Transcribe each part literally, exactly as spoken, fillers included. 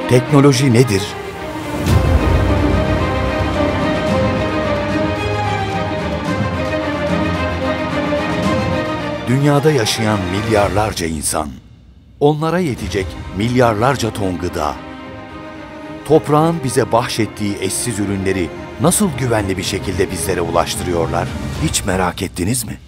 Teknoloji nedir? Dünyada yaşayan milyarlarca insan, onlara yetecek milyarlarca ton gıda, toprağın bize bahşettiği eşsiz ürünleri nasıl güvenli bir şekilde bizlere ulaştırıyorlar? Hiç merak ettiniz mi?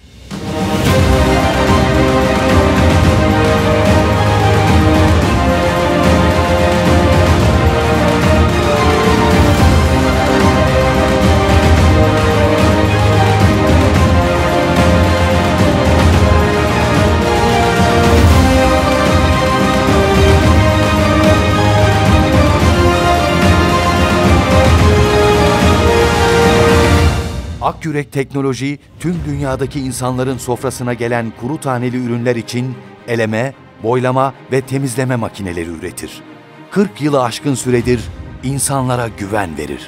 Akyurek Technology, tüm dünyadaki insanların sofrasına gelen kuru taneli ürünler için eleme, boylama ve temizleme makineleri üretir. kırk yılı aşkın süredir insanlara güven verir.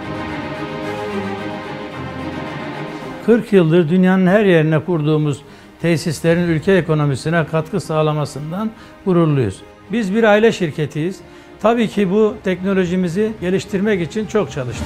kırk yıldır dünyanın her yerine kurduğumuz tesislerin ülke ekonomisine katkı sağlamasından gururluyuz. Biz bir aile şirketiyiz. Tabii ki bu teknolojimizi geliştirmek için çok çalıştık.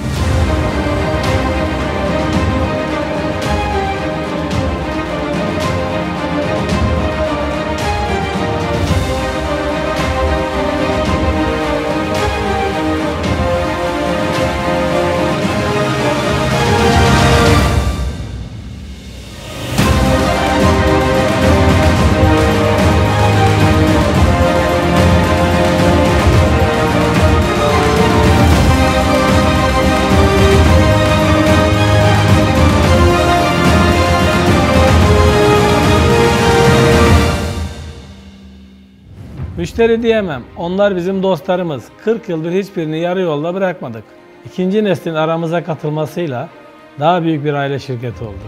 Müşteri diyemem. Onlar bizim dostlarımız. kırk yıldır hiçbirini yarı yolda bırakmadık. İkinci neslin aramıza katılmasıyla daha büyük bir aile şirketi olduk.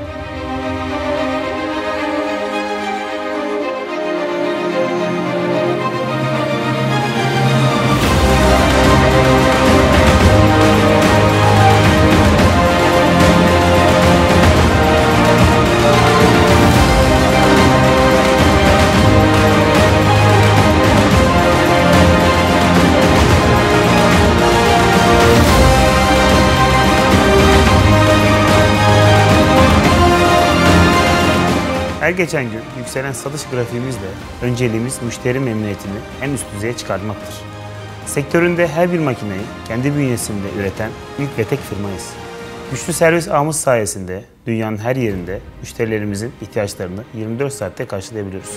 Her geçen gün yükselen satış grafiğimizle önceliğimiz müşteri memnuniyetini en üst düzeye çıkartmaktır. Sektöründe her bir makineyi kendi bünyesinde üreten ilk ve tek firmayız. Güçlü servis ağımız sayesinde dünyanın her yerinde müşterilerimizin ihtiyaçlarını yirmi dört saatte karşılayabiliyoruz.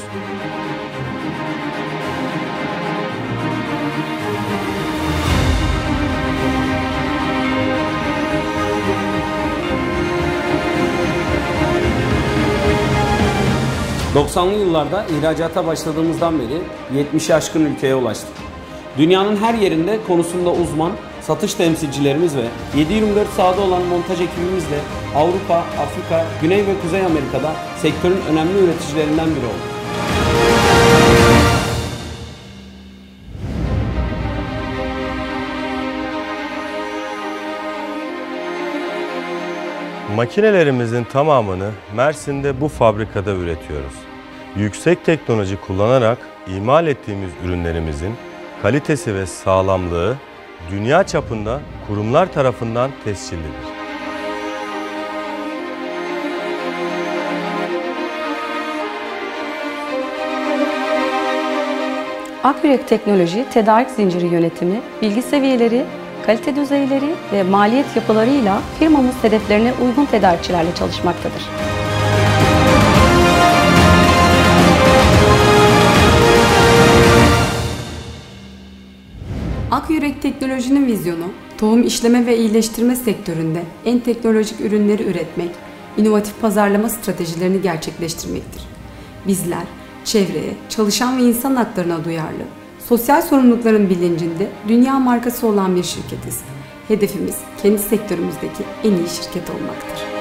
doksanlı yıllarda ihracata başladığımızdan beri yetmişi aşkın ülkeye ulaştık. Dünyanın her yerinde konusunda uzman satış temsilcilerimiz ve yedi yirmi dört sahada olan montaj ekibimizle Avrupa, Afrika, Güney ve Kuzey Amerika'da sektörün önemli üreticilerinden biri olduk. Makinelerimizin tamamını Mersin'de bu fabrikada üretiyoruz. Yüksek teknoloji kullanarak imal ettiğimiz ürünlerimizin kalitesi ve sağlamlığı dünya çapında kurumlar tarafından tescillidir. Akyurek Technology, tedarik zinciri yönetimi, bilgi seviyeleri, kalite düzeyleri ve maliyet yapılarıyla firmamız hedeflerine uygun tedarikçilerle çalışmaktadır. Akyurek Teknoloji'nin vizyonu, tohum işleme ve iyileştirme sektöründe en teknolojik ürünleri üretmek, inovatif pazarlama stratejilerini gerçekleştirmektir. Bizler, çevreye, çalışan ve insan haklarına duyarlı, sosyal sorumlulukların bilincinde dünya markası olan bir şirketiz. Hedefimiz kendi sektörümüzdeki en iyi şirket olmaktır.